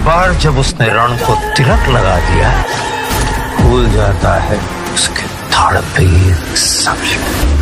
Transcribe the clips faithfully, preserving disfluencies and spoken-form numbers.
बार जब उसने रण को तिलक लगा दिया, भूल जाता है उसके धड़पीर समझ।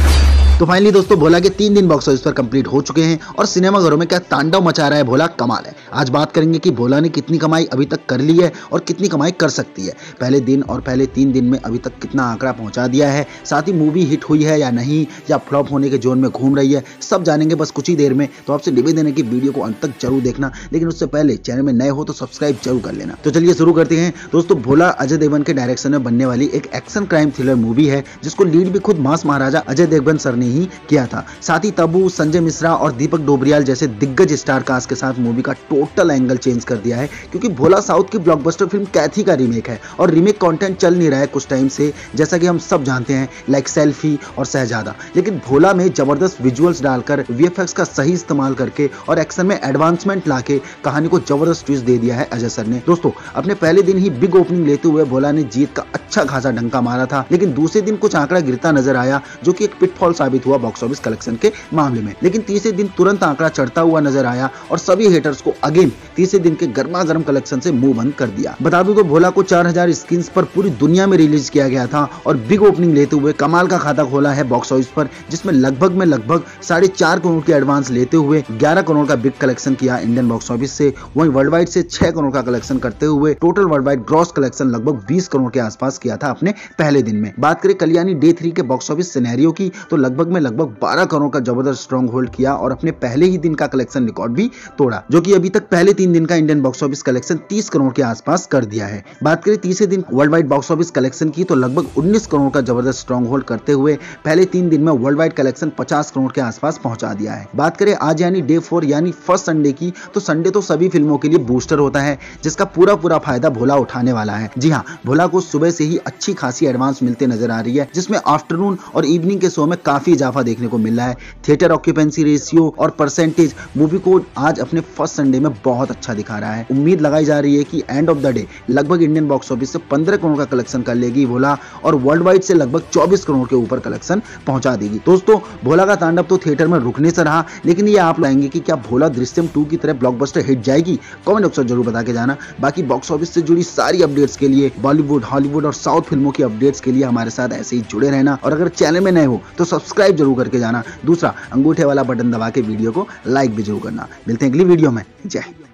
तो फाइनली दोस्तों भोला के तीन दिन बॉक्स ऑफिस पर कंप्लीट हो चुके हैं और सिनेमाघरों में क्या तांडव मचा रहा है भोला, कमाल है। आज बात करेंगे कि भोला ने कितनी कमाई अभी तक कर ली है और कितनी कमाई कर सकती है, पहले दिन और पहले तीन दिन में अभी तक कितना आंकड़ा पहुंचा दिया है, साथ ही मूवी हिट हुई है या नहीं, या फ्लॉप होने के जोन में घूम रही है, सब जानेंगे बस कुछ ही देर में। तो आपसे निवेदन है कि वीडियो को अंत तक जरूर देखना, लेकिन उससे पहले चैनल में नए हो तो सब्सक्राइब जरूर कर लेना। तो चलिए शुरू करते हैं दोस्तों। भोला अजय देवगन के डायरेक्शन में बनने वाली एक एक्शन क्राइम थ्रिलर मूवी है, जिसको लीड भी खुद मास महाराजा अजय देवगन सर ने ही किया था। साथ ही तब्बू, संजय मिश्रा और दीपक डोबरियाल जैसे दिग्गज स्टार कास्ट के साथ मूवी का टोटल एंगल चेंज कर दिया है, क्योंकि भोला साउथ की ब्लॉकबस्टर फिल्म कैथी का रीमेक है और रीमेक कंटेंट चल नहीं रहा है कुछ टाइम से, जैसा कि हम सब जानते हैं, लाइक सेल्फी और शहजादा। लेकिन भोला में जबरदस्त विजुअल्स डालकर, वीएफएक्स का सही इस्तेमाल करके और एक्शन में एडवांसमेंट लाके कहानी को जबरदस्त ट्विस्ट दे दिया है अजय सर ने। दोस्तों अपने पहले दिन ही बिग ओपनिंग लेते हुए भोला ने जीत का अच्छा खासा डंका मारा था, लेकिन दूसरे दिन कुछ आंकड़ा गिरता नजर आया, जो कि एक पिटफॉल साबित हुआ बॉक्स ऑफिस कलेक्शन के मामले में। लेकिन तीसरे दिन तुरंत आंकड़ा चढ़ता हुआ नजर आया और सभी हेटर्स को अगेन तीसरे दिन के गर्मा गर्म कलेक्शन से मुंह बंद कर दिया। बता दूं तो भोला को चार हजार स्क्रीन पर पूरी दुनिया में रिलीज किया गया था और बिग ओपनिंग लेते हुए कमाल का खाता खोला है बॉक्स ऑफिस पर, जिसमें लगभग में लगभग साढ़े चार करोड़ की एडवांस लेते हुए ग्यारह करोड़ का बिग कलेक्शन किया इंडियन बॉक्स ऑफिस से। वहीं वर्ल्ड वाइड से छह करोड़ का कलेक्शन करते हुए total worldwide gross collection लगभग बीस करोड़ के आसपास किया था अपने पहले दिन में। बात करें कल्याणी डे थ्री के बॉक्स ऑफिस सिनेरियो की, तो लगभग में लगभग बारह करोड़ का जबरदस्त स्ट्रॉन्ग होल्ड किया और अपने पहले ही दिन का कलेक्शन रिकॉर्ड भी तोड़ा, जो कि अभी तक पहले तीन दिन का इंडियन बॉक्स ऑफिस कलेक्शन तीस करोड़ के आसपास कर दिया है। बात करें तीसरे दिन worldwide box office collection की, तो लगभग उन्नीस करोड़ का जबरदस्त स्ट्रॉन्ग होल्ड करते हुए पहले तीन दिन में वर्ल्ड वाइड कलेक्शन पचास करोड़ के आसपास पहुंचा दिया है। बात करें आज यानी डे फोर यानी फर्स्ट संडे की, तो संडे तो सभी फिल्मों के लिए बूस्टर होता है, जिसका पूरा पूरा फायदा भोला उठाने वाला है। जी हाँ, भोला को सुबह से ही अच्छी खासी एडवांस मिलते नजर आ रही है, जिसमें आफ्टरनून और इवनिंग के शो में काफी इजाफा देखने को मिल रहा है। थिएटर ऑक्यूपेंसी रेशियो और परसेंटेज मूवी को आज अपने फर्स्ट संडे में बहुत अच्छा दिखा रहा है। उम्मीद लगाई जा रही है कि एंड ऑफ द डे लगभग इंडियन बॉक्स ऑफिस से पंद्रह करोड़ का कलेक्शन कर लेगी भोला और वर्ल्ड वाइड से लगभग चौबीस करोड़ के ऊपर कलेक्शन पहुंचा देगी। दोस्तों भोला का तांडव तो थिएटर में रुकने से रहा, लेकिन ये आप लाएंगे कि क्या भोला दृश्यम टू की तरह ब्लॉकबस्टर हिट जाएगी? कमेंट बॉक्स में जरूर बता के जाना। बाकी बॉक्स ऑफिस से जुड़ी सारी अपडेट्स के लिए, बॉलीवुड, हॉलीवुड और साउथ फिल्मों की अपडेट्स के लिए हमारे साथ ऐसे ही जुड़े रहना, और अगर चैनल में नए हो तो सब्सक्राइब जरूर करके जाना। दूसरा अंगूठे वाला बटन दबा के वीडियो को लाइक भी जरूर करना। मिलते हैं अगली वीडियो में। जय हिंद।